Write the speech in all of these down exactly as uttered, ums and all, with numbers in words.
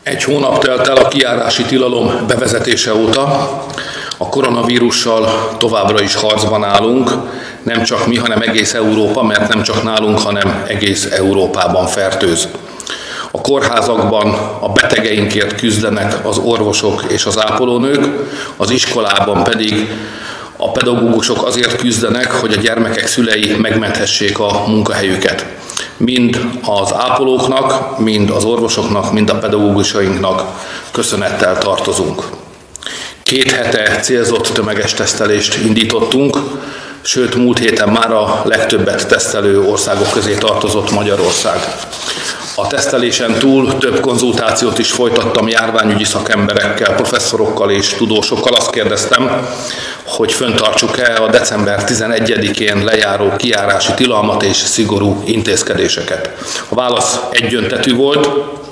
Egy hónap telt el a kijárási tilalom bevezetése óta. A koronavírussal továbbra is harcban állunk, nem csak mi, hanem egész Európa, mert nem csak nálunk, hanem egész Európában fertőz. A kórházakban a betegeinkért küzdenek az orvosok és az ápolónők, az iskolában pedig a pedagógusok azért küzdenek, hogy a gyermekek szülei megmenthessék a munkahelyüket. Mind az ápolóknak, mind az orvosoknak, mind a pedagógusainknak köszönettel tartozunk. Két hete célzott tömeges tesztelést indítottunk, sőt múlt héten már a legtöbbet tesztelő országok közé tartozott Magyarország. A tesztelésen túl több konzultációt is folytattam járványügyi szakemberekkel, professzorokkal és tudósokkal. Azt kérdeztem, hogy fenntartsuk-e a december tizenegyedikén lejáró kijárási tilalmat és szigorú intézkedéseket. A válasz egyöntetű volt.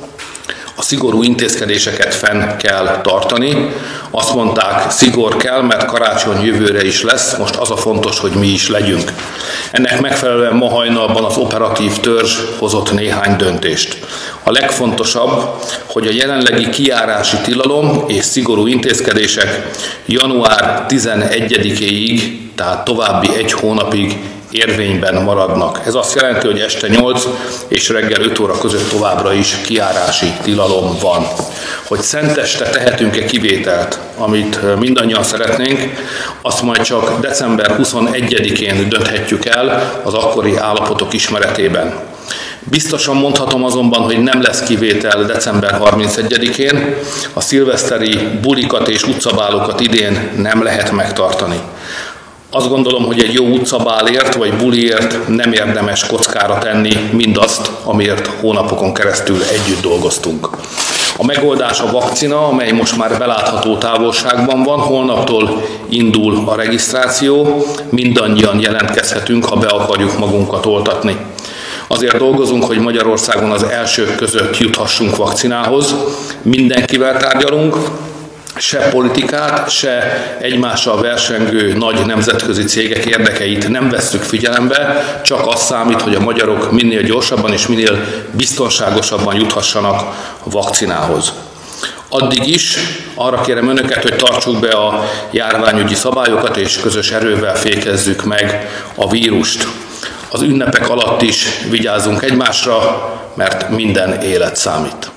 A szigorú intézkedéseket fenn kell tartani. Azt mondták, szigor kell, mert karácsony jövőre is lesz, most az a fontos, hogy mi is legyünk. Ennek megfelelően ma hajnalban az operatív törzs hozott néhány döntést. A legfontosabb, hogy a jelenlegi kijárási tilalom és szigorú intézkedések január tizenegyedikéig, tehát további egy hónapig érvényben maradnak. Ez azt jelenti, hogy este nyolc és reggel öt óra között továbbra is kijárási tilalom van. Hogy szenteste tehetünk-e kivételt, amit mindannyian szeretnénk, azt majd csak december huszonegyedikén dönthetjük el az akkori állapotok ismeretében. Biztosan mondhatom azonban, hogy nem lesz kivétel december harmincegyedikén, a szilveszteri bulikat és utcabálokat idén nem lehet megtartani. Azt gondolom, hogy egy jó utcabálért vagy buliért nem érdemes kockára tenni mindazt, amiért hónapokon keresztül együtt dolgoztunk. A megoldás a vakcina, amely most már belátható távolságban van, holnaptól indul a regisztráció, mindannyian jelentkezhetünk, ha be akarjuk magunkat oltatni. Azért dolgozunk, hogy Magyarországon az elsők között juthassunk vakcinához, mindenkivel tárgyalunk, se politikát, se egymással versengő nagy nemzetközi cégek érdekeit nem vesszük figyelembe, csak az számít, hogy a magyarok minél gyorsabban és minél biztonságosabban juthassanak a vakcinához. Addig is arra kérem önöket, hogy tartsuk be a járványügyi szabályokat és közös erővel fékezzük meg a vírust. Az ünnepek alatt is vigyázzunk egymásra, mert minden élet számít.